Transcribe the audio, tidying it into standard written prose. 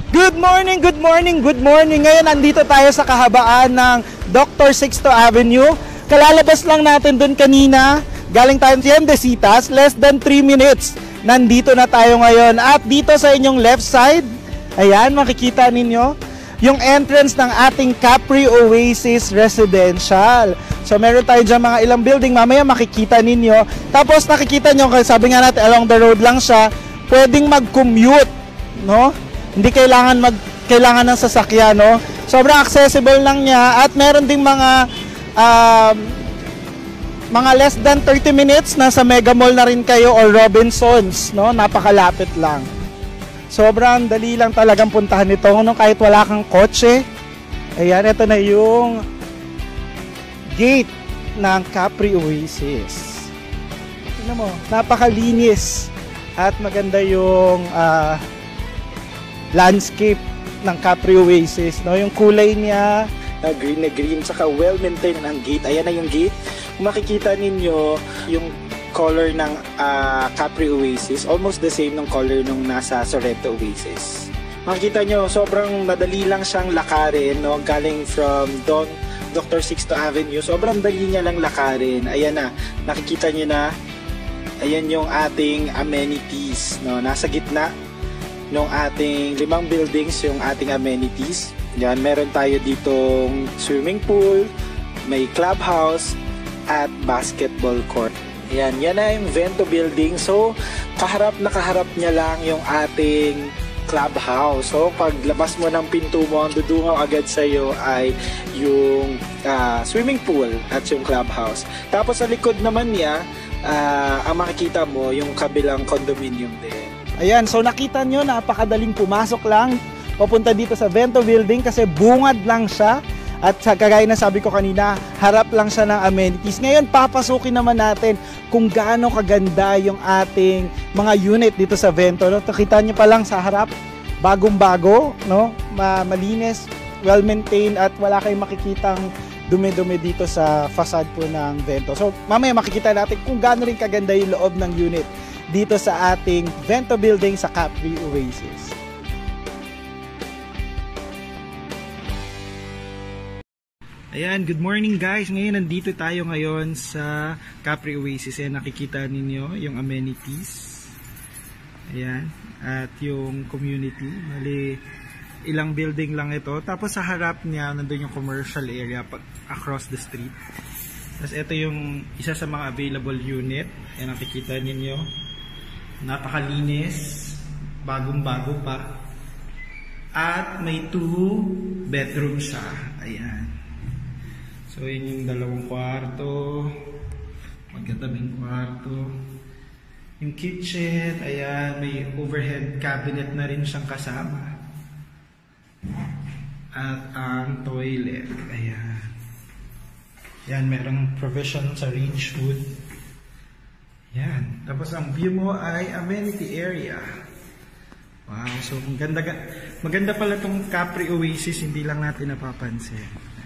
Good morning, good morning, good morning. Ngayon nandito tayo sa kahabaan ng Dr. Sixto Avenue. Kalalabas lang natin dun kanina. Galing tayo sa Tiendesitas, less than 3 minutes. Nandito na tayo ngayon. At dito sa inyong left side, ayan, makikita ninyo yung entrance ng ating Capri Oasis Residential. So meron tayo dyan mga ilang building, mamaya makikita ninyo. Tapos nakikita nyo, sabi nga natin along the road lang siya, pwedeng mag-commute, no? Hindi kailangan ng sasakyan, no? Sobrang accessible lang niya at meron ding mga less than 30 minutes nasa Mega Mall na rin kayo or Robinsons, no? Napakalapit lang. Sobrang dali lang talagang puntahan nito, no? Kahit wala kang kotse. Ayan, ito na yung gate ng Capri Oasis. Tingnan mo, napakalinis at maganda yung landscape ng Capri Oasis, no? Yung kulay niya na green, saka well-maintained ang gate. Ayan na yung gate. Kung makikita ninyo yung color ng Capri Oasis, almost the same ng color nung nasa Sorrento Oasis. Makikita nyo, sobrang madali lang siyang lakarin, no? Galing from Dr. Sixto Avenue, sobrang dali niya lang lakarin. Ayan na, nakikita nyo na, ayan yung ating amenities, no? Nasa gitna nung ating 5 buildings yung ating amenities. Yan, meron tayo ditong swimming pool, may clubhouse, at basketball court. Yan, yan na yung Vento building. So, kaharap na kaharap niya lang yung ating clubhouse. So, pag labas mo ng pinto mo, ang dudungaw agad sa'yo ay yung swimming pool at yung clubhouse. Tapos sa likod naman niya, ang makikita mo yung kabilang condominium din. Ayan, so nakita nyo, napakadaling pumasok lang papunta dito sa Vento building kasi bungad lang siya. At sa kagaya na sabi ko kanina, harap lang siya ng amenities. Ngayon, papasukin naman natin kung gaano kaganda yung ating mga unit dito sa Vento. No? Nakita nyo pa lang sa harap, bagong-bago, no? Malinis, well-maintained at wala kayong makikitang dumi-dumi dito sa facade po ng Vento. So, mamaya makikita natin kung gaano rin kaganda yung loob ng unit dito sa ating Vento building sa Capri Oasis. Ayan, good morning guys. Ngayon nandito tayo ngayon sa Capri Oasis. Ayan, nakikita ninyo yung amenities. Ayan, at yung community. Mali, ilang building lang ito. Tapos sa harap niya, nandun yung commercial area across the street. Tapos ito yung isa sa mga available unit. Ayan, nakikita ninyo. Napakalinis, bagong-bago pa. At may 2 bedroom siya. Ayan. So, yun yung 2 kwarto. Magkatabing kwarto. Yung kitchen, ayan, may overhead cabinet na rin siyang kasama. At ang toilet, ayan. Yan, merong provision sa range hood. Yan. Tapos ang view mo ay amenity area. Wow. So maganda pala itong Capri Oasis, hindi lang natin napapansin.